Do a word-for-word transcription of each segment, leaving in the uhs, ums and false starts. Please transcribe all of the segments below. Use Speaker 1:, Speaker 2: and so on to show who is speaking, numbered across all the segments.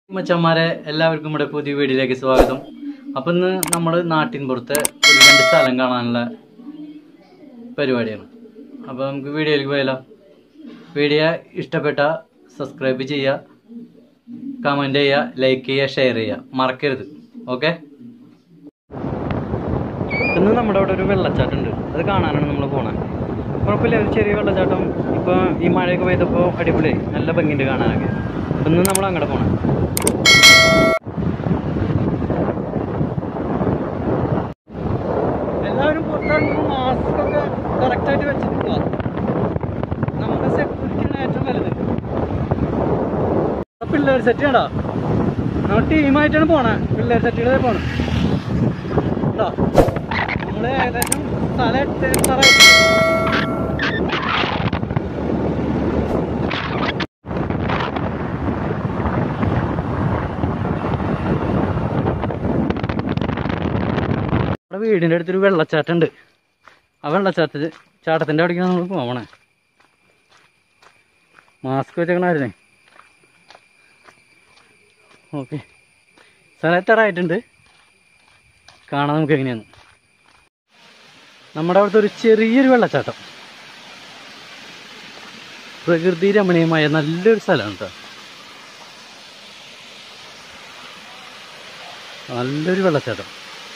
Speaker 1: മച്ചന്മാരെ എല്ലാവർക്കും ഇവിടെ പുതിയ വീഡിയോയിലേക്ക് സ്വാഗതം. അപ്പം ഇന്ന് നമ്മൾ നാട്ടിൻപുറത്തെ ഒരു രണ്ട് സ്ഥലം കാണാനുള്ള പരിപാടിയാണ്. അപ്പോൾ നമുക്ക് വീഡിയോയിലേക്ക് പോയാലോ. വീഡിയോ ഇഷ്ടപ്പെട്ട സബ്സ്ക്രൈബ് ചെയ്യുക, കമൻറ്റ് ചെയ്യുക, ലൈക്ക് ചെയ്യുക, ഷെയർ ചെയ്യുക, മറക്കരുത്. ഓക്കെ. ഇന്ന് നമ്മുടെ അവിടെ ഒരു വെള്ളച്ചാട്ടം ഉണ്ട്, അത് കാണാനാണ് നമ്മൾ പോണത്. കുഴപ്പമില്ല, ഒരു ചെറിയ വെള്ളച്ചാട്ടം. ഇപ്പോൾ ഈ മഴയൊക്കെ പെയ്തപ്പോൾ അടിപൊളി, നല്ല ഭംഗിയുണ്ട് കാണാനൊക്കെ. അപ്പം ഇന്ന് നമ്മൾ അങ്ങോട്ട് പോകണം. എല്ലാവരും പുറത്തിറങ്ങുമ്പോൾ മാസ്കൊക്കെ കറക്റ്റായിട്ട് വെച്ചിട്ടുണ്ടോ? നമ്മുടെ സെക്യൂരിറ്റിയാണ് ഏറ്റവും വലുത്. പിള്ളേർ സെറ്റ് ചെയ്യണ്ട, നമ്മൾ ടീമായിട്ടാണ് പോണേ. പിള്ളേർ സെറ്റുകളെ പോണം കേട്ടോ. നമ്മൾ ഏകദേശം സ്ഥലം എട്ട് സ്ഥലമായിട്ടുണ്ട്. നമ്മുടെ വീടിൻ്റെ അടുത്തൊരു വെള്ളച്ചാട്ടം ഉണ്ട്. ആ വെള്ളച്ചാട്ടത്തിൽ ചാട്ടത്തിൻ്റെ അവിടേക്കാണ് നമ്മൾ പോകണേ. മാസ്ക് വെച്ചേക്കണായിരുന്നേ. ഓക്കെ, സ്ഥലത്തെറായിട്ടുണ്ട്, കാണാൻ നമുക്ക് എങ്ങനെയാണ്. നമ്മുടെ അവിടുത്തെ ഒരു ചെറിയൊരു വെള്ളച്ചാട്ടം, പ്രകൃതി രമണീയമായ നല്ലൊരു സ്ഥലമാണ് കേട്ടോ. നല്ലൊരു വെള്ളച്ചാട്ടം.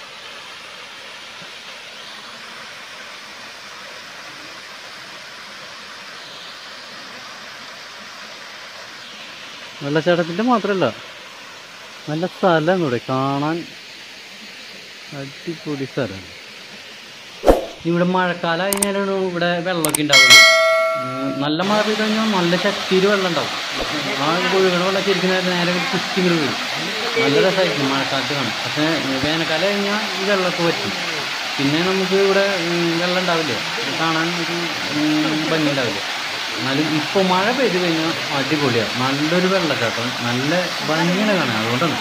Speaker 1: വെള്ളച്ചാട്ടത്തിൻ്റെ മാത്രമല്ല, നല്ല സ്ഥലമാണ് ഇവിടെ കാണാൻ. അടിപൊളി സ്ഥലമാണ്. ഇവിടെ മഴക്കാലം കഴിഞ്ഞാലാണ് ഇവിടെ വെള്ളമൊക്കെ ഉണ്ടാവുന്നത്. നല്ല മഴ പെയ്ത് കഴിഞ്ഞാൽ നല്ല ശക്തിയിൽ വെള്ളം ഉണ്ടാവും. ആ പുഴകളുടെ വെള്ളം ശരിക്കും നേരെ കുറ്റിങ്ങൾ വീഴും. നല്ല രസമായിരിക്കും മഴക്കാലത്ത് കാണാം. പക്ഷേ വേനൽക്കാലം കഴിഞ്ഞാൽ ഈ വെള്ളമൊക്കെ പറ്റും. പിന്നെ നമുക്ക് ഇവിടെ വെള്ളം ഉണ്ടാവില്ല, കാണാൻ ഒരു ഭംഗി ഉണ്ടാവില്ല. എന്നാലും ഇപ്പോൾ മഴ പെയ്ത് കഴിഞ്ഞാൽ അടിപൊളിയാണ്, നല്ലൊരു വെള്ളച്ചാട്ടം, നല്ല ഭംഗിയാണ് കാണാൻ. അതുകൊണ്ടാണ്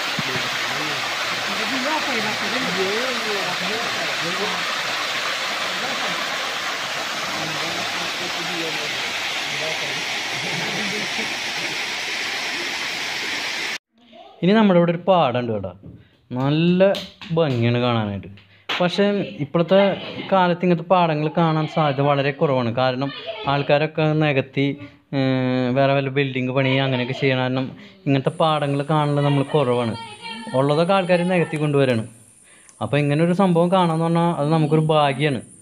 Speaker 1: ഇനി നമ്മുടെ ഇവിടെ ഒരു പാടമുണ്ട് കേട്ടോ. നല്ല ഭംഗിയാണ് കാണാനായിട്ട്. പക്ഷേ ഇപ്പോഴത്തെ കാലത്ത് ഇങ്ങനത്തെ പാടങ്ങൾ കാണാൻ സാധ്യത വളരെ കുറവാണ്. കാരണം ആൾക്കാരൊക്കെ നികത്തി വേറെ വല്ല ബിൽഡിങ് പണി അങ്ങനെയൊക്കെ ചെയ്യണം. കാരണം ഇങ്ങനത്തെ പാടങ്ങൾ കാണുന്നത് നമ്മൾ കുറവാണ്. ഉള്ളതൊക്കെ ആൾക്കാർ നികത്തി കൊണ്ടുവരാണ്. അപ്പോൾ ഇങ്ങനെ ഒരു സംഭവം കാണാമെന്ന് പറഞ്ഞാൽ അത് നമുക്കൊരു ഭാഗ്യമാണ്.